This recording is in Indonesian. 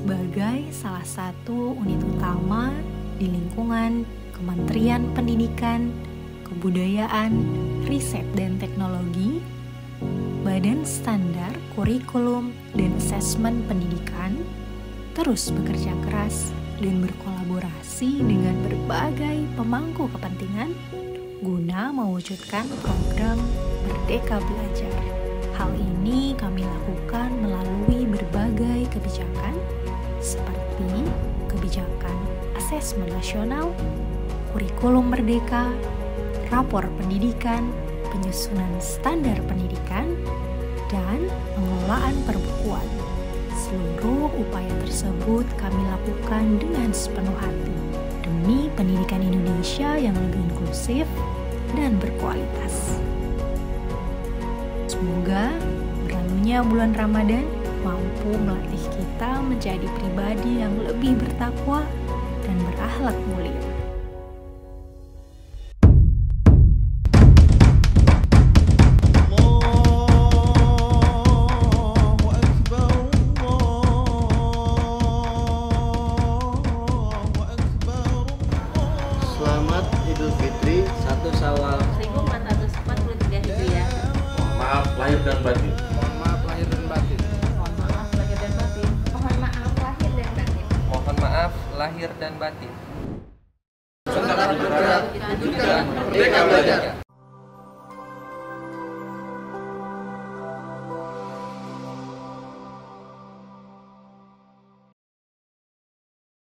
sebagai salah satu unit utama di lingkungan Kementerian Pendidikan, Kebudayaan, Riset dan Teknologi, Badan Standar Kurikulum dan Asesmen Pendidikan terus bekerja keras dan berkolaborasi dengan berbagai pemangku kepentingan guna mewujudkan program Merdeka Belajar. Hal ini kami lakukan melalui berbagai kebijakan seperti kebijakan asesmen nasional, kurikulum merdeka, rapor pendidikan, penyusunan standar pendidikan, dan pengelolaan perbukuan. Seluruh upaya tersebut kami lakukan dengan sepenuh hati demi pendidikan Indonesia yang lebih inklusif dan berkualitas. Semoga berlalunya bulan Ramadan mampu melatih kita menjadi pribadi yang lebih bertakwa dan berakhlak mulia. Selamat Idul Fitri 1 Syawal 1443 Hijriah. Maaf lahir dan batin. Mohon maaf lahir dan batin. Mohon maaf lahir dan batin. Mohon maaf lahir dan batin. Mohon maaf lahir dan batin. Tetap bergerak, wujudkan Merdeka Belajar.